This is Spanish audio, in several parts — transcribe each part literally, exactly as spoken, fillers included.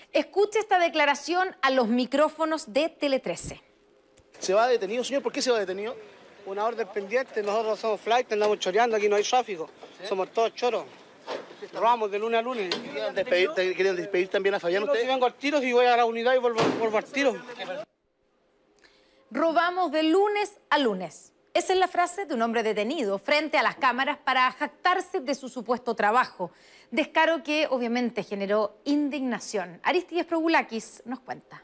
Escuche esta declaración a los micrófonos de Tele trece. ¿Se va detenido, señor? ¿Por qué se va detenido? Una orden pendiente, nosotros somos flight, andamos choreando, aquí no hay tráfico, ¿sí? Somos todos choros. Robamos de lunes a lunes. ¿Querían despedir, ¿Querían despedir también a Fabián ustedes? ustedes? Si vengo al tiro, si voy a la unidad y vuelvo, vuelvo al tiro. Robamos de lunes a lunes. Esa es la frase de un hombre detenido frente a las cámaras para jactarse de su supuesto trabajo. Descaro que obviamente generó indignación. Aristides Probulakis nos cuenta.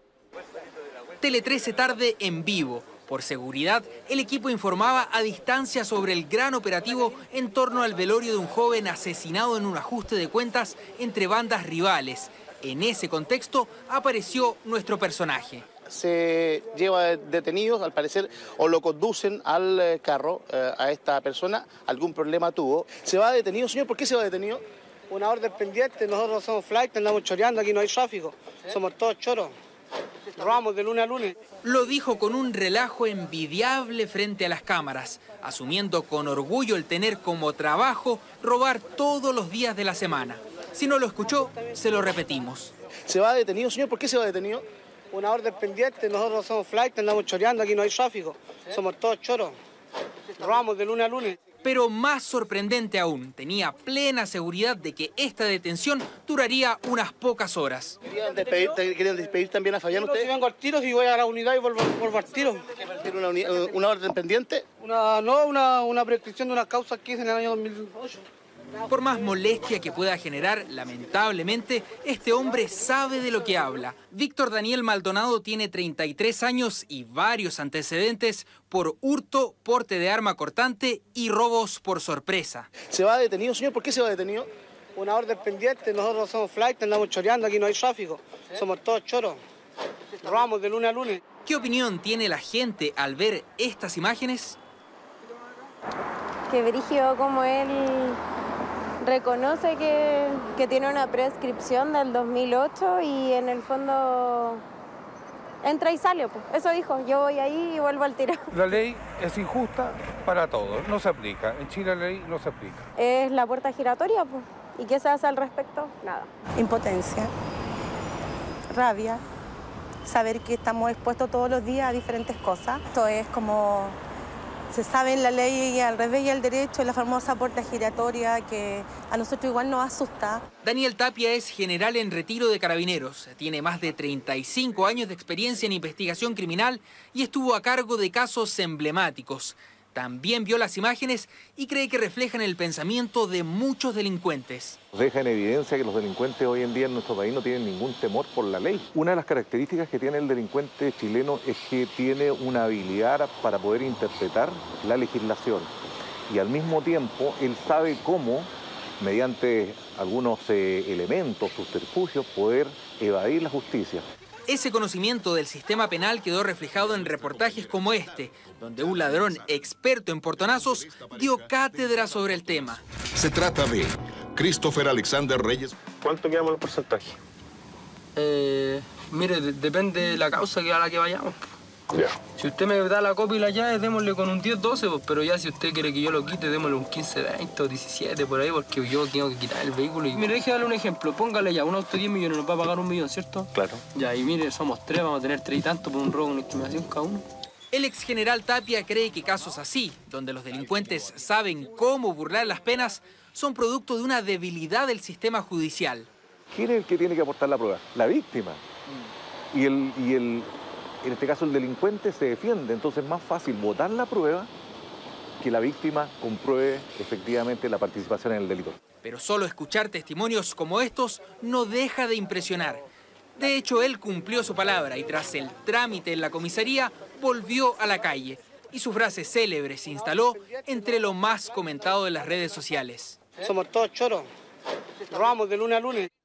Tele trece tarde en vivo. Por seguridad, el equipo informaba a distancia sobre el gran operativo en torno al velorio de un joven asesinado en un ajuste de cuentas entre bandas rivales. En ese contexto apareció nuestro personaje. Se lleva detenidos, al parecer, o lo conducen al carro eh, a esta persona. Algún problema tuvo. ¿Se va detenido, señor? ¿Por qué se va detenido? Una orden pendiente, nosotros somos flight, andamos choreando, aquí no hay tráfico, ¿sí? Somos todos choros. Robamos de lunes a lunes. Lo dijo con un relajo envidiable frente a las cámaras, asumiendo con orgullo el tener como trabajo robar todos los días de la semana. Si no lo escuchó, se lo repetimos. ¿Se va detenido, señor? ¿Por qué se va detenido? Una orden pendiente, nosotros somos flight, andamos choreando, aquí no hay tráfico, ¿sí? Somos todos choros. Robamos de lunes a lunes. Pero más sorprendente aún, tenía plena seguridad de que esta detención duraría unas pocas horas. ¿Querían despedir, ¿Querían despedir también a Fabián ustedes? Si vengo al tiro, si voy a la unidad y vuelvo, vuelvo al tiro. ¿Tiene una, una orden pendiente? Una, no, una, una prescripción de una causa que hice en el año dos mil ocho. Por más molestia que pueda generar, lamentablemente, este hombre sabe de lo que habla. Víctor Daniel Maldonado tiene treinta y tres años y varios antecedentes por hurto, porte de arma cortante y robos por sorpresa. ¿Se va detenido, señor? ¿Por qué se va detenido? Una orden pendiente, nosotros somos flight, andamos choreando, aquí no hay tráfico, ¿sí? Somos todos choros. Robamos de lunes a lunes. ¿Qué opinión tiene la gente al ver estas imágenes? Que brígido como él reconoce que, que tiene una prescripción del dos mil ocho y en el fondo entra y sale, pues. Eso dijo, yo voy ahí y vuelvo al tiro. La ley es injusta para todos, no se aplica. En Chile la ley no se aplica. Es la puerta giratoria, pues. ¿Y qué se hace al respecto? Nada. Impotencia, rabia, saber que estamos expuestos todos los días a diferentes cosas. Esto es como... Se sabe en la ley y al revés y al derecho, la famosa puerta giratoria que a nosotros igual nos asusta. Daniel Tapia es general en retiro de Carabineros. Tiene más de treinta y cinco años de experiencia en investigación criminal y estuvo a cargo de casos emblemáticos. También vio las imágenes y cree que reflejan el pensamiento de muchos delincuentes. Deja en evidencia que los delincuentes hoy en día en nuestro país no tienen ningún temor por la ley. Una de las características que tiene el delincuente chileno es que tiene una habilidad para poder interpretar la legislación y al mismo tiempo él sabe cómo, mediante algunos eh, elementos, subterfugios, poder evadir la justicia. Ese conocimiento del sistema penal quedó reflejado en reportajes como este, donde un ladrón experto en portonazos dio cátedra sobre el tema. Se trata de Christopher Alexander Reyes. ¿Cuánto quedamos el porcentaje? Eh, mire, de depende de la causa que a la que vayamos. Ya. Si usted me da la copia y la llave, démosle con un diez, doce, pues, pero ya si usted quiere que yo lo quite, démosle un quince, veinte o diecisiete por ahí, porque yo tengo que quitar el vehículo. Y mire, déjeme darle un ejemplo. Póngale ya, un auto diez millones nos va a pagar un millón, ¿cierto? Claro. Ya, y mire, somos tres, vamos a tener tres y tanto por un robo con estimación cada uno. El ex general Tapia cree que casos así, donde los delincuentes saben cómo burlar las penas, son producto de una debilidad del sistema judicial. ¿Quién es el que tiene que aportar la prueba? La víctima. Y el... Y el En este caso el delincuente se defiende, entonces es más fácil botar la prueba que la víctima compruebe efectivamente la participación en el delito. Pero solo escuchar testimonios como estos no deja de impresionar. De hecho, él cumplió su palabra y tras el trámite en la comisaría volvió a la calle. Y su frase célebre se instaló entre lo más comentado de las redes sociales. Somos todos choros, robamos de lunes a lunes.